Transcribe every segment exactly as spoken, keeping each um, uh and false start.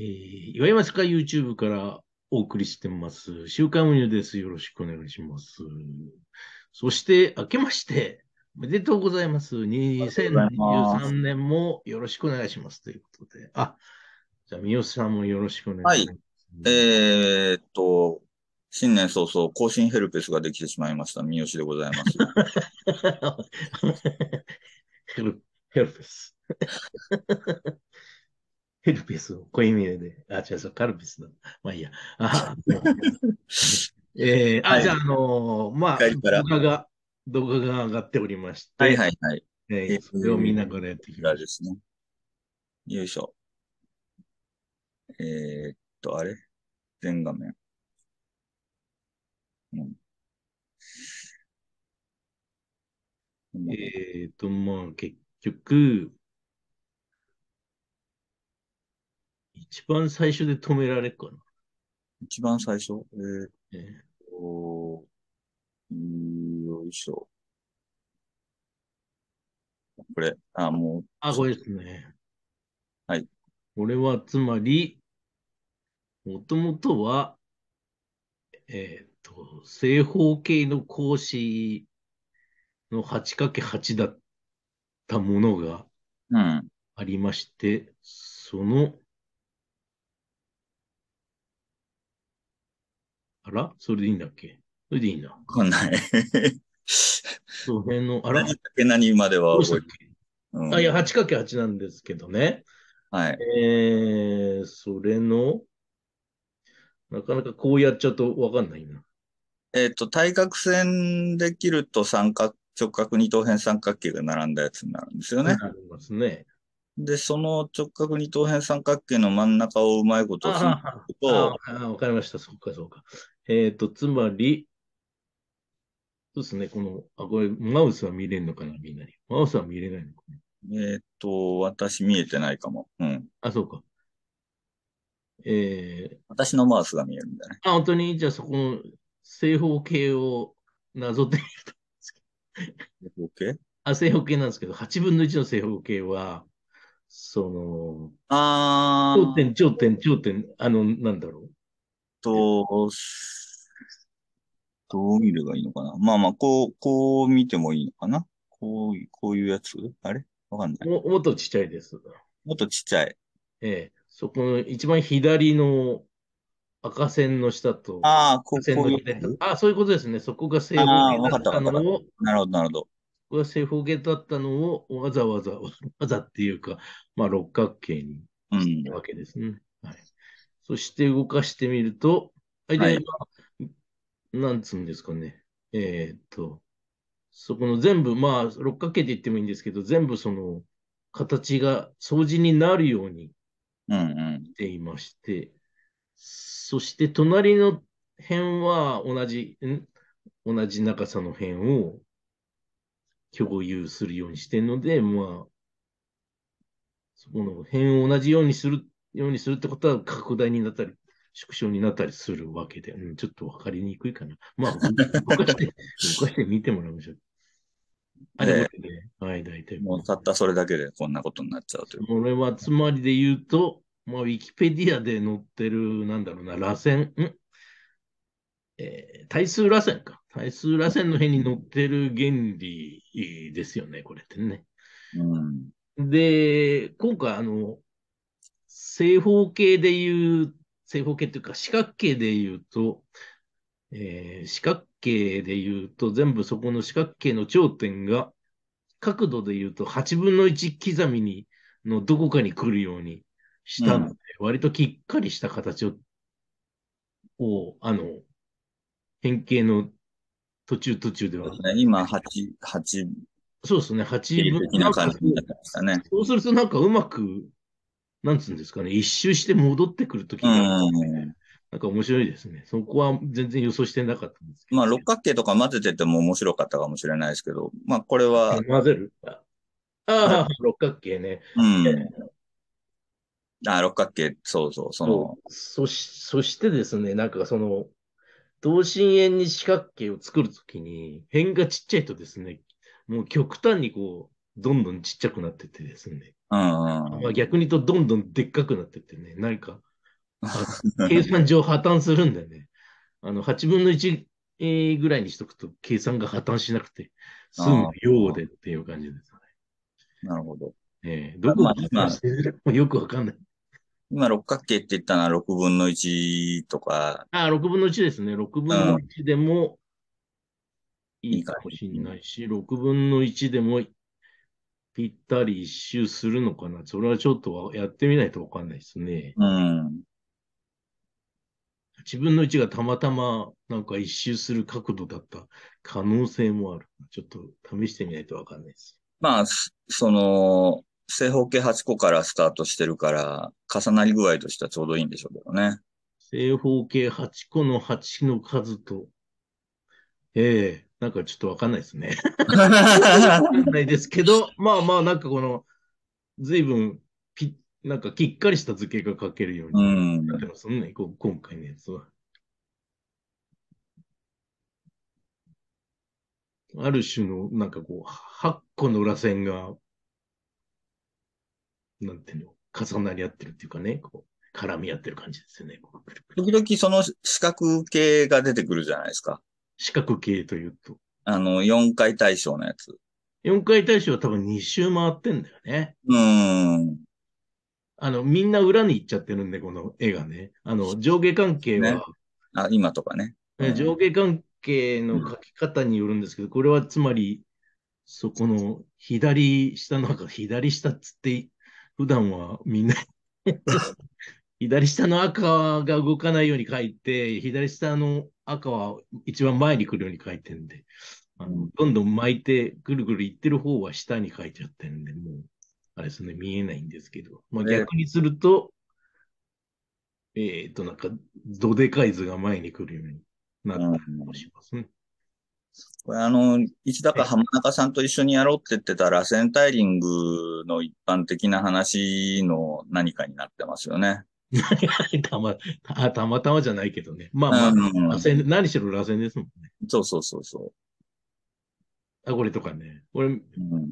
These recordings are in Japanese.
えー、岩山スカ YouTube からお送りしてます。週刊運輸です。よろしくお願いします。そして、明けまして、おめでとうございます。 ありがとうござい 2023 ます。 年もよろしくお願いします。ということで。あ、じゃあ、三好さんもよろしくお願いはい。 します。 えーっと、新年早々、更新ヘルペスができてしまいました。三好でございます。 ヘル、ヘルペス。ヘルペスを濃いめで。あ、違う、そう、カルピスだ。まあいいや。あ、もうえー、あ、じゃあ、 はい。 あのーまあ、 帰りから。 動画が、動画が上がっておりましはいて、 はいはい。ええーそれを見ー、 ながらやっていこちきましらですね。よいしょ。えーっと、あれ全画面。うん。こんょう。 な感じ。 えっと、まあ、結局、一番最初で止められるかな。 一番最初。えーっえと、よいしょ。これ。あ、もう、 あ、これですね。 はい。 これは、つまり、もともとは、えっと、正方形の格子の はちかけはち だったものがうん。 ありまして、その、あらそれでいいんだっけ？それでいいんだ。 わかんない。 その辺の、あら何だけ何まではどうしたっ覚えてけ？あ、いや、 うん。 はちかけはち なんですけどね。 はい。 えー、それの、なかなかこうやっちゃうとわかんないな。 えっと、対角線で切ると三角、直角二等辺三角形が並んだやつになるんですよね。 なりますね。 で、その直角二等辺三角形の真ん中をうまいことつなあぐあ、あと、 あ、わかりました。そうか、そうか。えっと、つまり、そうですね、この、あ、これ、マウスは見れるのかな、みんなに。マウスは見れないのかな。 えっと、私見えてないかも。うん。 あ、そうか。えー、 私のマウスが見えるんだね。 あ、本当に、じゃあそこの正方形をなぞってみると、 OK？ あ、正方形なんですけど、はちぶんのいちの正方形は、その、頂点、 あー頂点、頂点、あの、なんだろう。えと、どう見ればいいのかな。まあまあ、こう、こう見てもいいのかな。こう、こういうやつあれわかんない。 も、もっとちっちゃいです。 もっとちっちゃい。 ええ、そこの一番左の赤線の下とああ、こう、 赤線こういうやの左と、 つあ、そういうことですね。そこが正方ああー、 形だっわかったわかったわかったのを、 た。なるほど、なるほど。 ここが正方形だったのをわざわざ、わざっていうか、まあ六角形にうん。 したわけですね。はい。そして動かしてみると、あれで、 はい。 まあ、なんつうんですかね。えーっと、そこの全部、まあ、六角形って言ってもいいんですけど、全部その形が相似になるようにうんうん。 していまして、そして隣の辺は同じ、ん同じ長さの辺を共有するようにしてるので、まあ、そこの辺を同じようにするようにするってことは拡大になったり、縮小になったりするわけで、うん、ちょっとわかりにくいかな。まあ、動かして、動かしてみてもらいましょう。あ、で、こええ、 れで、はい、大体この、 もうたったそれだけでこんなことになっちゃうという。 それはつまりで言うと、まあ、ウィキペディアで載ってる、なんだろうな、螺旋、んえー対数螺旋か。対数螺旋の辺に載ってる原理ですよね、これってね。 うん。 で、今回、あの、正方形で言う、正方形というか四角形で言うと、えー四角形で言うと、全部そこの四角形の頂点が、角度で言うとはちぶんのいち刻みにのどこかに来るようにしたので、 うん。 割ときっかりした形を、をあの、変形の途中途中では、 そうですね。今、はち、はちそうですね、はちぶん、 的ななんかこう、 感じになってましたね。 そうするとなんかうまく、なんつうんですかね、一周して戻ってくるとうきが、 ん。 なんか面白いですね。そこは全然予想してなかったんですけまあ、六角形とか混ぜてても面白かったかもしれないですけど、まあ、これは、 ど。混ぜるああれ、 あ、六角形ね。 うん。あ、六角形、そうそう、そそう。 の、 そし、そしてですね、なんかその、同心円に四角形を作るときに、辺がちっちゃいとですね、もう極端にこう、どんどんちっちゃくなってってですね、 うんうん。 まあ、逆に言うとどんどんでっかくなってってね、なんか、 あ、計算上破綻するんだよね。あの、はちぶんのいち、えーぐらいにしとくと計算が破綻しなくて済むあようあ、 でっていう感じですよなるほど。 ね。えーどこまあが破綻し今、 てるのかよくわかんない。 今六角形って言ったのはろくぶんのいちとか、 あ、ろくぶんのいちですね。6 う分のん、 いちでもいいい感いかもしれじ。 ないし、ろくぶんのいちでもぴったり一周するのかな。それはちょっとやってみないとわかんないですね。 うん。 はちぶんのいちがたまたまなんか一周する角度だった可能性もある。ちょっと試してみないとわかんないです。 まあ、すその、正方形はちこからスタートしてるから、重なり具合としてはちょうどいいんでしょうけどね。 正方形はちこのはちの数と、ええなんかちょっとわかんないですね。わかんないですけど、まあまあなんかこの、随分ピなんかきっかりした図形が描けるよううになってん。 ますね、こ今回のやつは。ある種の、なんかこう、はっこの螺旋が、なんていうの、重なり合ってるっていうかね、こう、絡み合ってる感じですよね。こうくるくる時々その四角形が出てくるじゃないですか。 四角形というと。 あの、よんかい対称のやつ。 よんかい対称は多分に周回ってんだよね。 うん。 あの、みんな裏に行っちゃってるんで、この絵がね。あの、上下関係ね。 は、 あ、今とかね。うえ上ん。 下関係のうん。 描き方によるんですけど、これはつまり、そこの左下の赤、左下っつって、普段はみんな左下の赤が動かないように書いて、左下の赤は一番前に来るように書いてるんで、あの、 うん。 どんどん巻いて、ぐるぐるいってる方は下に書いちゃってるんで、もう、あれですね、見えないんですけど、まあで、 逆にすると、えっと、なんか、どでかい図が前に来るようになっうん。 たりもしますね。 これあの、石高え、 浜中さんと一緒にやろうって言ってた螺旋タイリングの一般的な話の何かになってますよね。 たま、た、たまたまじゃないけどね。まあうまあ、螺ん。 旋、何しろ螺旋ですもんね。 そうそうそうそあ、これとかね。これ、 う。うん。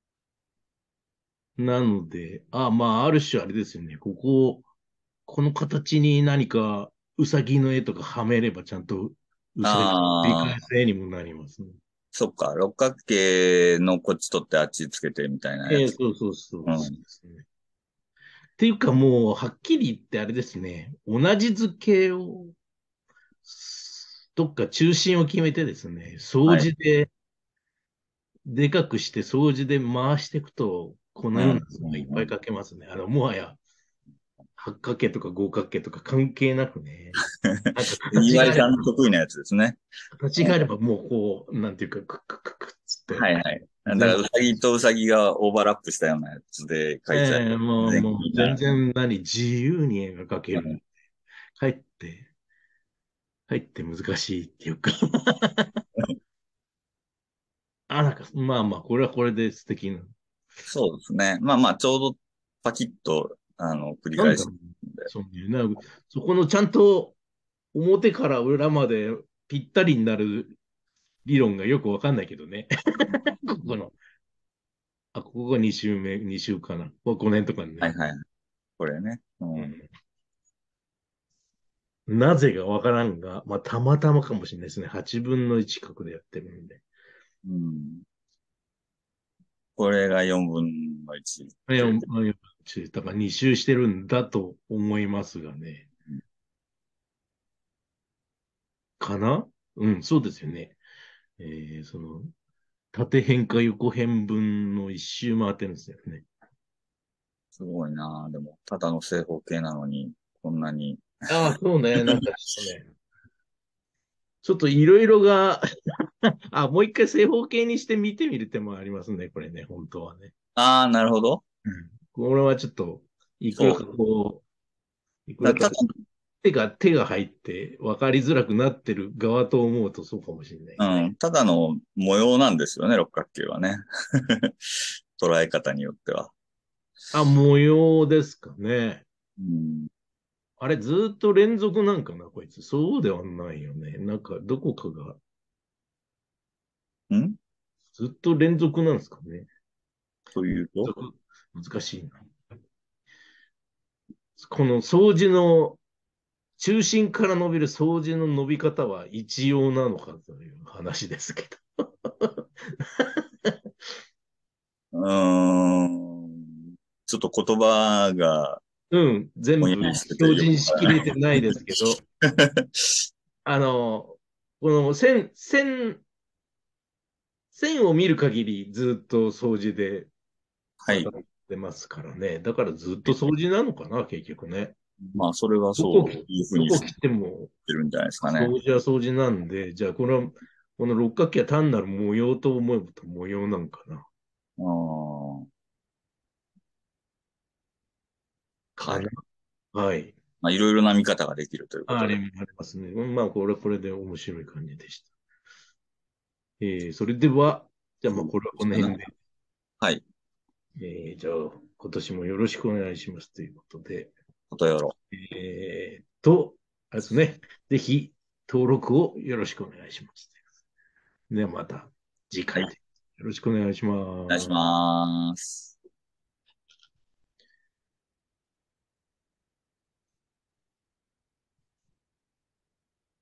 なので、あ、まあ、ある種あれですよね。ここ、この形に何か、うさぎの絵とかはめれば、ちゃんと、うさぎを繰りああ、 返す絵にもなりますね。 そっか。六角形のこっち取ってあっちつけてみたいなやええ、 つ。 そうそうそう、そううん。 ですね。っていうかもう、はっきり言ってあれですね。同じ図形を、どっか中心を決めてですね、掃はい。 除で、でかくして掃除で回していくと、このうん。 ような図がいっぱいうん。 描けますね。あの、もはや、八角形とか合角形とか関係なくね、なんか形岩井さんがあれば、 の得意なやつですね。 形があればもうこう、なんていうか、クッククックっつって、 はいはい。だから、 全部、 うさぎとうさぎがオーバーラップしたようなやつで書いちゃえええもう、 ば、全もう全然いいな。 然何、自由に絵が描ける。 うん。 かえって、かえって難しいっていうかあ、なんか、まあまあ、これはこれで素敵な。 そうですね。まあまあ、ちょうどパキッと、あの、繰り返しなんだろう。そうね。なんかそこのちゃんと表から裏までぴったりになる理論がよくわかんないけどね。ここの、あ、ここがに週目、に週かな。ごねんとかにね。 はいはい。これね。うん。 うん、なぜかわからんが、まあ、たまたまかもしれないですね。はちぶんのいち角でやってるんで。 うん。これがよんぶんのいちっいや、 て。 だからに周してるんだと思いますがね。かなうん、そうですよね。えー、その、縦辺か横辺分の一周回ってるんですよね。 すごいな。でも、ただの正方形なのに、こんなに。 ああ、そうね。なんかちょっとね、ちょっといろいろがあ、もう一回正方形にして見てみる手もありますね、これね、本当はね。 ああ、なるほど。 うん、これはちょっと、いくらかそう。 こう、いくらかだただ、 手が、手が入って分かりづらくなってる側と思うとそうかもしれないですね。 うん、ただの模様なんですよね、六角形はね。捉え方によっては。 あ、模様ですかね。 うん。 あれ、ずーっと連続なんかな、こいつ。そうではないよね。なんか、どこかが、 んずっと連続なんですかね。 というと、 続難しいな。この掃除の中心から伸びる掃除の伸び方は一様なのかという話ですけど。 うーん。ちょっと言葉がうん、全部ぼんやりしてて標よくわからない。 準しきれてないですけど、あの、この線、線、線を見る限りずっと掃除ではい。 渡ってますからね。だからずっと掃除なのかな、結局ね。 まあ、それはどこ、 そういうふうに言っどこ来てもてるんじゃないですかね。 掃除は掃除なんで、じゃあこの、この六角形は単なる模様と思えば模様なんかな。 うーん。 かな。 はい。 はい。 まあ、いろいろな見方ができるということで。 あれ、ありますね。まあ、これはこれで面白い感じでした。えー、それでは、じゃあまあ、これはこの辺で、 はい。 えー、じゃあ、今年もよろしくお願いしますということで、 ことよろ。 えーっと、あれですね。ぜひ、登録をよろしくお願いします。ではまた次はい。 回でよろしくお願いしお願いします。 ます。